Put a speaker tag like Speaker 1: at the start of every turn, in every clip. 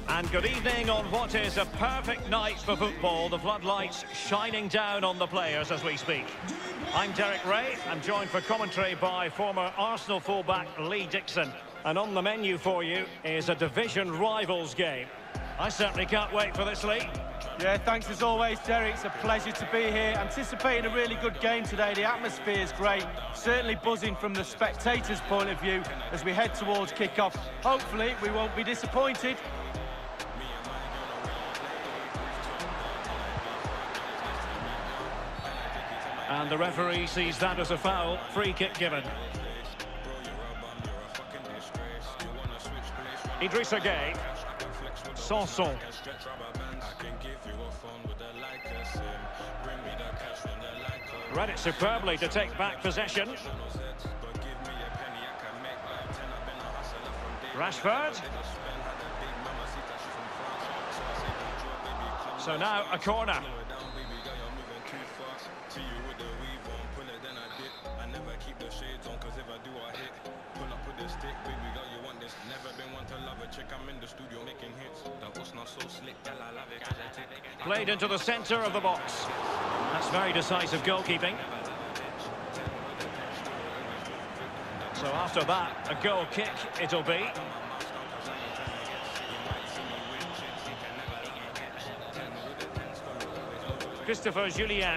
Speaker 1: And good evening on what is a perfect night for football. The floodlights shining down on the players as we speak. I'm Derek Ray. I'm joined for commentary by former Arsenal fullback Lee Dixon. And on the menu for you is a division rivals game. I certainly can't wait for this, Lee.
Speaker 2: Yeah, thanks as always, Derek. It's a pleasure to be here. Anticipating a really good game today. The atmosphere is great. Certainly buzzing from the spectators' point of view as we head towards kick-off. Hopefully, we won't be disappointed.
Speaker 1: And the referee sees that as a foul. Free kick given. Idrissa Gueye. Sanson. Read it superbly to take back possession. Rashford. So now a corner. Played into the centre of the box. That's very decisive goalkeeping. So after that, a goal kick it'll be. Christopher Julien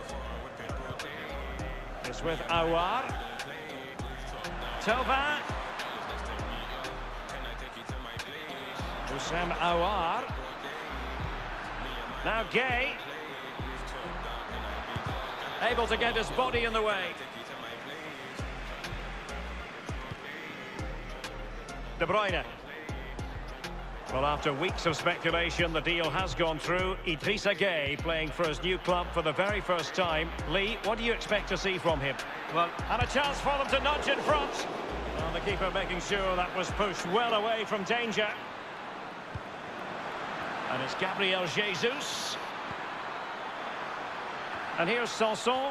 Speaker 1: is with Aouar. Thauvin. Houssem Aouar. Now Gueye. Able to get his body in the way. De Bruyne. Well, after weeks of speculation, the deal has gone through. Idrissa Gueye playing for his new club for the very first time. Lee, what do you expect to see from him? Well, and a chance for them to nudge in front. Well, the keeper making sure that was pushed well away from danger. And it's Gabriel Jesus. And here's Sanson.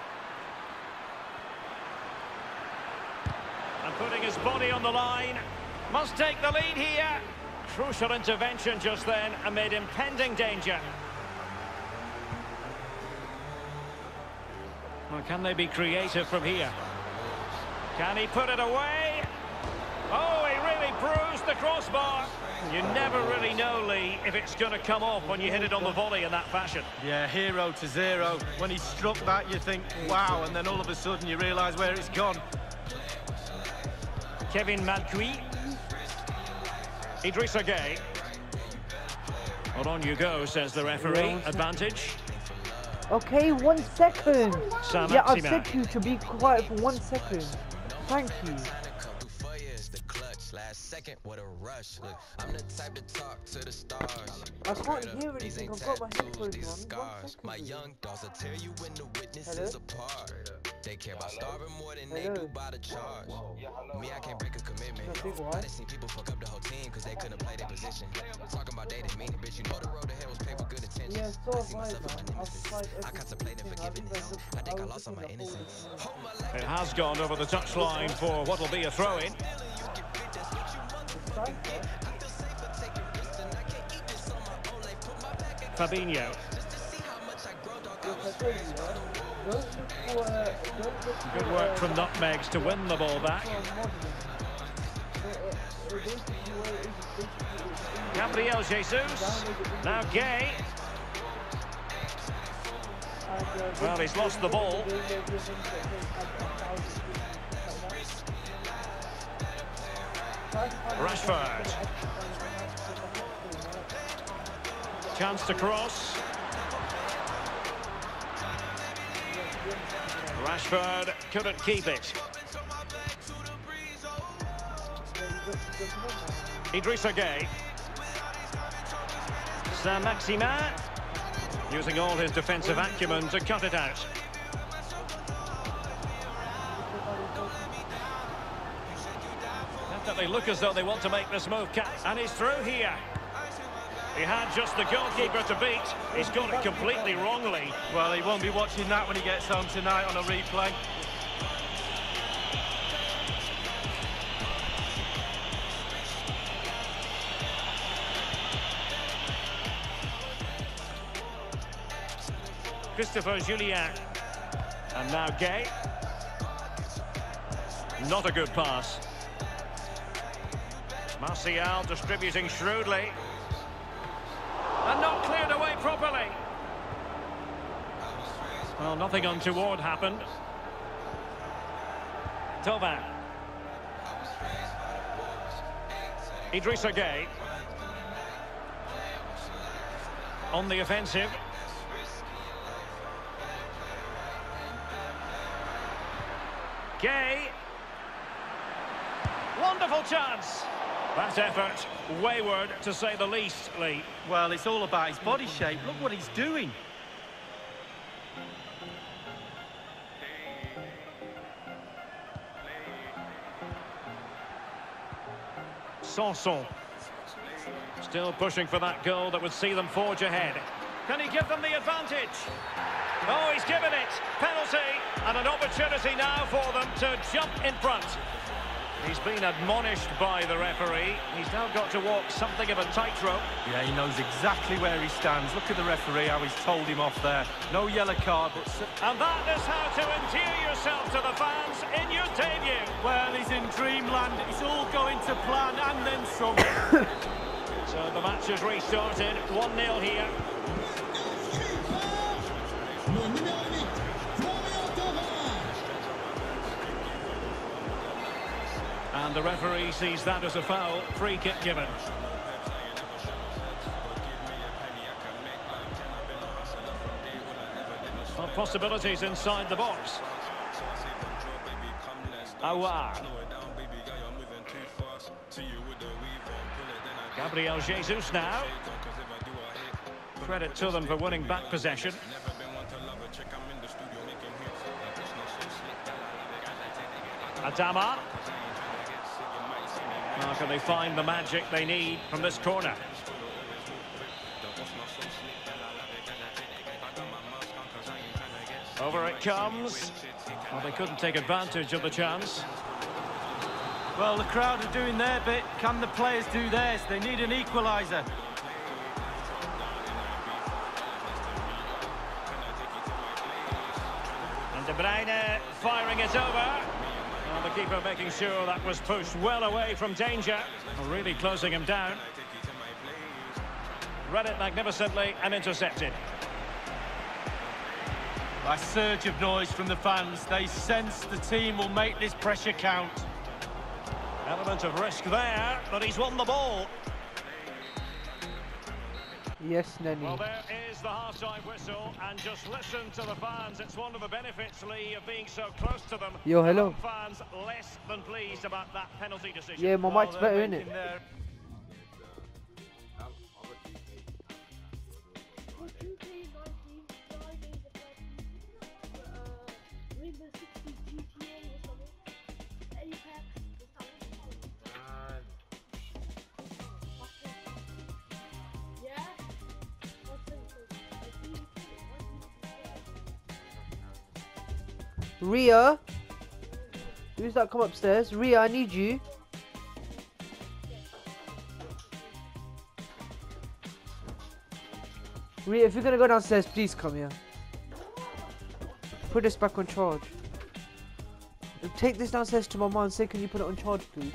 Speaker 1: And putting his body on the line. Must take the lead here. Crucial intervention just then amid impending danger. Well, can they be creative from here? Can he put it away? Oh, he really bruised the crossbar. You never really know, Lee, if it's going to come off when you hit it on the volley in that fashion.
Speaker 2: Yeah, 0-0. When he struck that, you think, wow, and then all of a sudden you realise where it's gone.
Speaker 1: Kevin Malcuit. Idrissa Gueye. Well, on you go, says the referee. Advantage.
Speaker 3: Okay, 1 second.
Speaker 1: Sam
Speaker 3: Yeah, I've
Speaker 1: Maximin.
Speaker 3: said to you to be quiet for 1 second. Thank you.
Speaker 4: Last second, what a rush. Look, I'm the type to talk to the stars.
Speaker 3: I can't hear anything. I've got my headphones on. 1 second.
Speaker 4: My young dogs will tell you when the witnesses apart. They care about starving more than they do by the charge. Me, I can't break a commitment. I done seen people fuck up the whole team because they couldn't play their position. Talking about they didn't mean it, bitch. You know the road to hell was paved with good intentions.
Speaker 3: Yeah, so
Speaker 4: I see myself in my
Speaker 3: I've
Speaker 4: nemesis.
Speaker 3: tried
Speaker 4: I contemplate and forgiveness. I think I lost all my innocence.
Speaker 1: It has gone over the touchline for what will be a throw-in. Fabinho. Good work from Nutmegs to win the ball back. Gabriel Jesus. Now Gueye. Well, he's lost the ball. Rashford. Chance to cross. Rashford couldn't keep it. Idrissa Gueye. Sam Maximin using all his defensive acumen to cut it out. Definitely look as though they want to make this move. And he's through here. He had just the goalkeeper to beat. He's got it completely wrongly.
Speaker 2: Well, he won't be watching that when he gets home tonight on a replay.
Speaker 1: Christopher Julien. And now Gay. Not a good pass. Martial distributing shrewdly. And not cleared away properly. Well, nothing untoward happened. Thauvin. Idrissa Gay. On the offensive. Gay. Wonderful chance. That effort, wayward to say the least, Lee.
Speaker 2: Well, it's all about his body shape. Look what he's doing.
Speaker 1: Sanson. Still pushing for that goal that would see them forge ahead. Can he give them the advantage? Oh, he's given it. Penalty. And an opportunity now for them to jump in front. He's been admonished by the referee. He's now got to walk something of a tightrope.
Speaker 2: Yeah, he knows exactly where he stands. Look at the referee, how he's told him off there. No yellow card, but...
Speaker 1: And that is how to endear yourself to the fans in your debut.
Speaker 2: Well, he's in dreamland. It's all going to plan and then some.
Speaker 1: So the match has restarted. 1-0 here. And the referee sees that as a foul. Free kick given. Well, possibilities inside the box. Aouar. Gabriel Jesus now. Credit to them for winning back possession. Adama. Now can they find the magic they need from this corner? Over it comes. Well, they couldn't take advantage of the chance.
Speaker 2: Well, the crowd are doing their bit. Can the players do theirs? They need an equaliser.
Speaker 1: And De Bruyne firing it over. Well, the keeper making sure that was pushed well away from danger. Really closing him down. Read it magnificently and intercepted.
Speaker 2: A surge of noise from the fans. They sense the team will make this pressure count.
Speaker 1: Element of risk there, but he's won the ball.
Speaker 3: Yes, Nenny.
Speaker 1: Well, there is the half-time whistle, and just listen to the fans. It's one of the benefits, Lee, of being so close to them.
Speaker 3: Yo, hello.
Speaker 1: Fans less than pleased about that penalty decision.
Speaker 3: Yeah, my mic's better, isn't it? Ria, who's that come upstairs? Ria, I need you. Ria, if you're gonna go downstairs, please come here. Put this back on charge. Take this downstairs to my mom and say, can you put it on charge, please?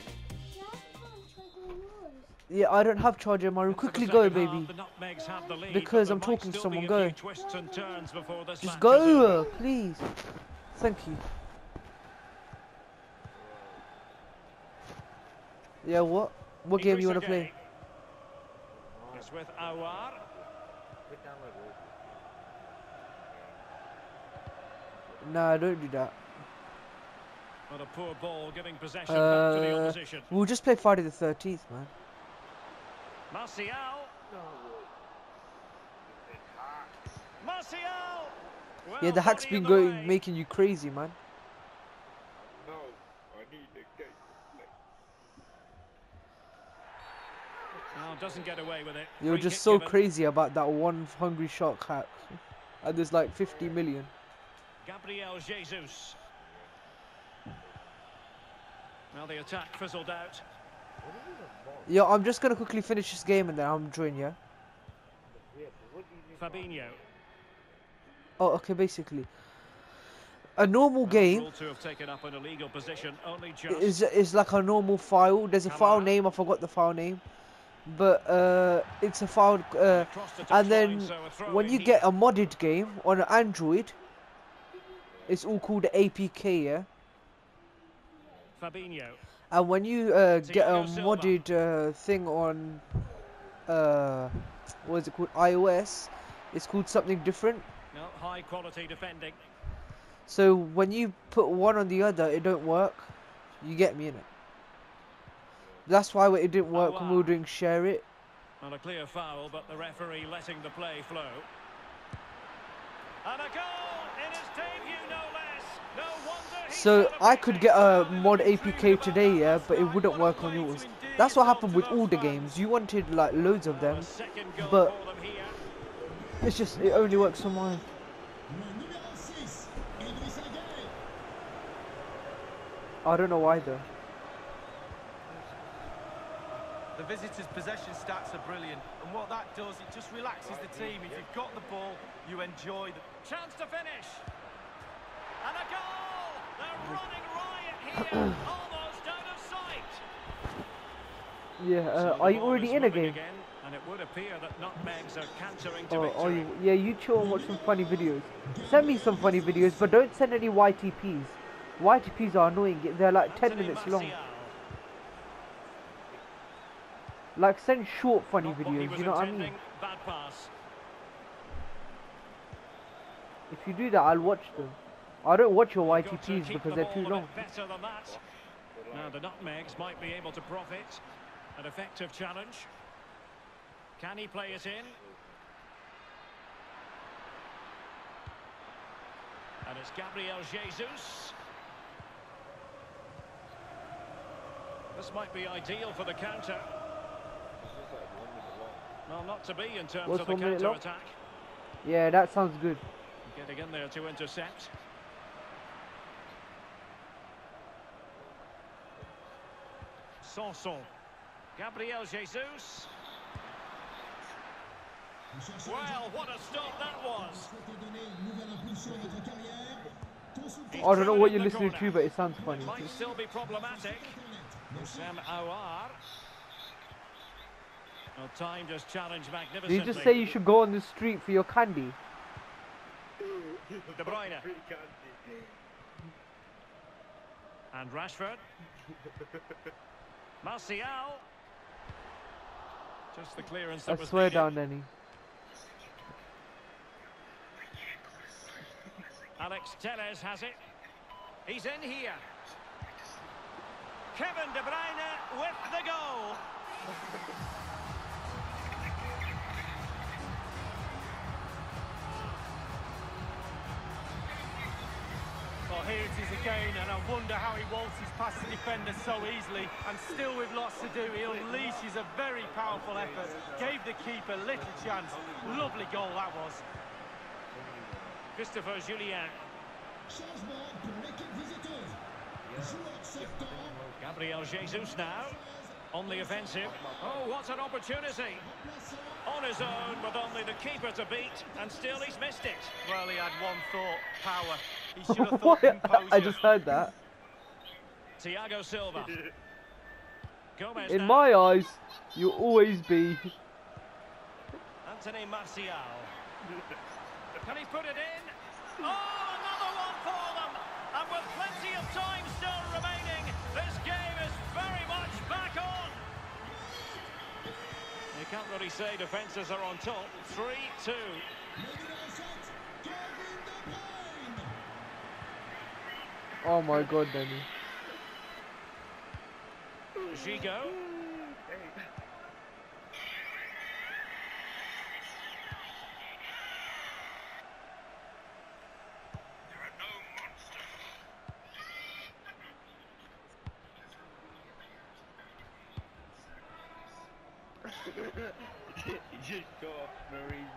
Speaker 3: Yeah, I don't have charger in my room. Quickly go, baby. Because I'm talking to someone. Go. Just go, please. Thank you. Yeah, what? What game you want to play?
Speaker 1: It's with Aouar.
Speaker 3: Nah, don't do that.
Speaker 1: But a poor ball giving possession back to the opposition.
Speaker 3: We'll just play Friday the 13th, man.
Speaker 1: Martial. Martial. Well,
Speaker 3: Yeah, the hack's been going, making you crazy, man.
Speaker 5: No, I need the gate.
Speaker 1: Now doesn't get away with it.
Speaker 3: You're
Speaker 1: Free
Speaker 3: just
Speaker 1: kick
Speaker 3: so
Speaker 1: given.
Speaker 3: crazy about that one Hungry Shark hack. And there's like 50 million.
Speaker 1: Gabriel Jesus. Now the attack fizzled out.
Speaker 3: Yeah, I'm just gonna quickly finish this game and then I'm joining, yeah?
Speaker 1: Fabinho.
Speaker 3: Oh, okay, basically. A normal game is like a normal file. There's a file name, I forgot the file name. But it's a file, and then when you get a modded game on an Android, it's all called APK, yeah?
Speaker 1: Fabinho.
Speaker 3: And when you get a modded thing on, what is it called, iOS, it's called something different.
Speaker 1: No, high quality defending.
Speaker 3: So when you put one on the other, it don't work. You get me, innit? That's why it didn't work when we were doing Share It.
Speaker 1: Well, a clear foul, but the referee letting the play flow. And a goal in his debut, no less. No wonder.
Speaker 3: So I could get a mod APK today, yeah, but it wouldn't work on yours. That's what happened with all the games. You wanted like loads of them, but it's just it only works on mine. I don't know why though.
Speaker 2: The visitors' possession stats are brilliant, and what that does, it just relaxes the team. If you've got the ball, you enjoy the
Speaker 1: chance to finish. And a goal! They're running riot here, almost out of sight.
Speaker 3: Yeah, are you already in a game?
Speaker 1: Again, and it would appear that nutmegs are cantering to
Speaker 3: Oh,
Speaker 1: victory.
Speaker 3: yeah, you chill and watch some funny videos. Send me some funny videos, but don't send any YTPs. YTPs are annoying. They're like 10 minutes long. Like, send short funny videos, you know what I mean?
Speaker 1: Bad pass.
Speaker 3: If you do that, I'll watch them. I don't watch your YTPs because they're too long.
Speaker 1: Better than that. Now the nutmegs might be able to profit. An effective challenge. Can he play it in? And it's Gabriel Jesus. This might be ideal for the counter. Well, not to be in terms of the counter-attack.
Speaker 3: Yeah, that sounds good.
Speaker 1: Getting in there to intercept. Sanson. Gabriel Jesus. Well, what a stop that was.
Speaker 3: I don't know what you're listening to, but it sounds funny.
Speaker 1: It might still be problematic. Sam Aouar. Well, time just challenged magnificently.
Speaker 3: Did you just say you should go on the street for your candy?
Speaker 1: De Bruyne. And Rashford. Martial. Just the clearance that
Speaker 3: I
Speaker 1: was
Speaker 3: swear
Speaker 1: needed.
Speaker 3: down, Danny.
Speaker 1: Alex Telles has it. He's in here. Kevin De Bruyne with the goal.
Speaker 2: Well, here it is again, and I wonder how he waltzes past the defender so easily, and still with lots to do, he unleashes a very powerful effort, gave the keeper little chance. Lovely goal that was.
Speaker 1: Christopher Julian. Gabriel Jesus now on the offensive. Oh, what an opportunity. On his own with only the keeper to beat, and still he's missed it.
Speaker 2: Well, he had one thought, power. He should have thought composure.
Speaker 3: I just heard that.
Speaker 1: Thiago Silva. Gomez
Speaker 3: In
Speaker 1: now.
Speaker 3: my eyes, you'll always be.
Speaker 1: Anthony Martial. Can he put it in? Oh, another one for them! And with plenty of time still remaining, this game is very much back on. You can't really say defences are on top. 3-2.
Speaker 3: Oh my god, Danny.
Speaker 1: Gigo.
Speaker 5: Just go off for no reason.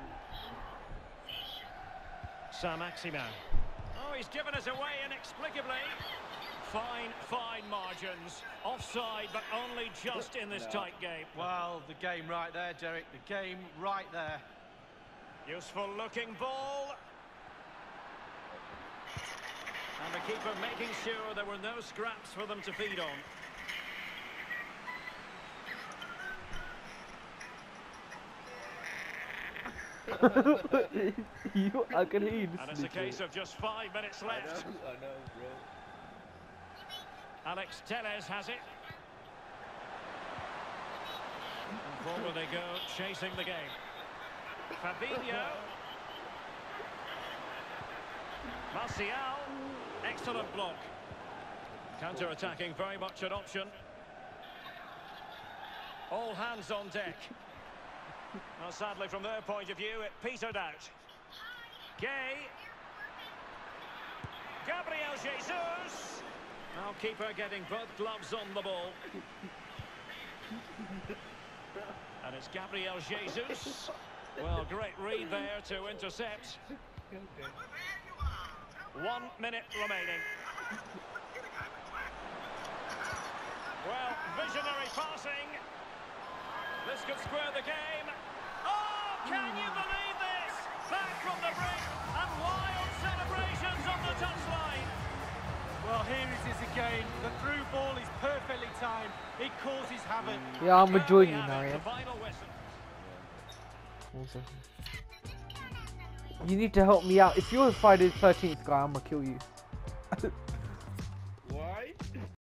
Speaker 1: Saint-Maximin. Oh, he's given us away inexplicably. Fine margins. Offside, but only just in this tight game.
Speaker 2: Well, the game right there, Derek. The game right there.
Speaker 1: Useful looking ball. And the keeper making sure there were no scraps for them to feed on.
Speaker 3: I can hear you.
Speaker 1: And it's a case of just 5 minutes left.
Speaker 5: I know, bro.
Speaker 1: Alex Telles has it. And forward they go, chasing the game. Fabinho. Martial. Excellent block. Counter-attacking, very much an option. All hands on deck. Well, sadly, from their point of view, it petered out. Gay. Gabriel Jesus. Now keeper getting both gloves on the ball. And it's Gabriel Jesus. Well, great read there to intercept. 1 minute remaining. Well, visionary passing. This could square the game. Oh, can you believe this? Back from the brink and wild celebrations on the touchline.
Speaker 2: Well, here it is again. The through ball is perfectly timed. It causes havoc.
Speaker 3: Yeah, I'm enjoying you
Speaker 1: There we
Speaker 3: now,
Speaker 1: have it,
Speaker 3: yeah.
Speaker 1: the final whistle.
Speaker 3: 1 second. You need to help me out. If you're a Friday the 13th guy, I'm gonna kill you.